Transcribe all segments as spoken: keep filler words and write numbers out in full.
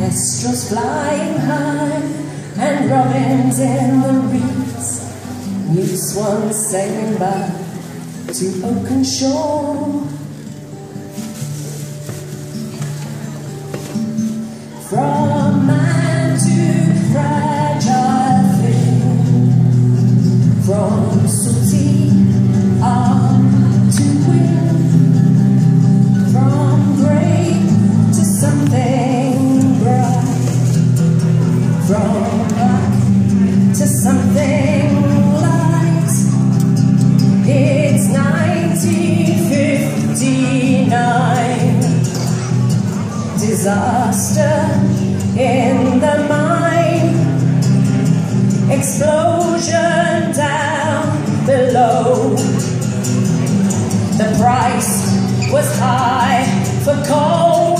Kestrels flying high and robins in the reeds, new swans sailing by to oaken shore. From man to fragile thing, from sooty arm to wing, from grey to something bright, from black to something light. It's nineteen fifty-nine. Disaster in the mine, explosion down below. The price was high for coal.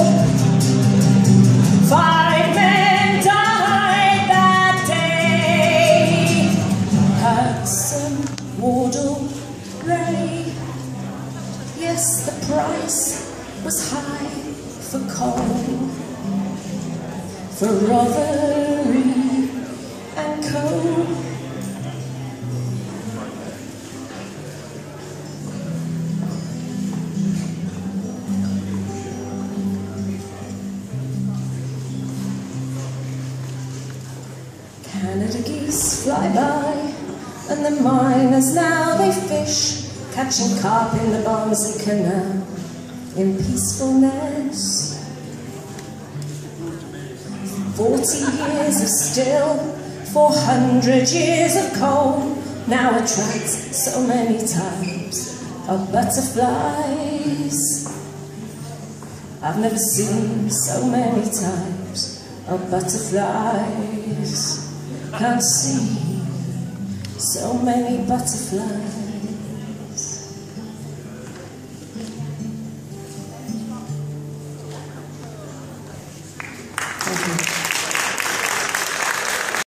Five men died that day. Hudson, Wardle, Ray. Yes, the price was high for coal, for Rothery and Co. Canada geese fly by, and the miners now they fish, catching carp in the Barnsley Canal in peacefulness. Forty years of still, four hundred years of coal, now attracts so many types of butterflies. I've never seen so many types of butterflies. Can't see so many butterflies. Thank you.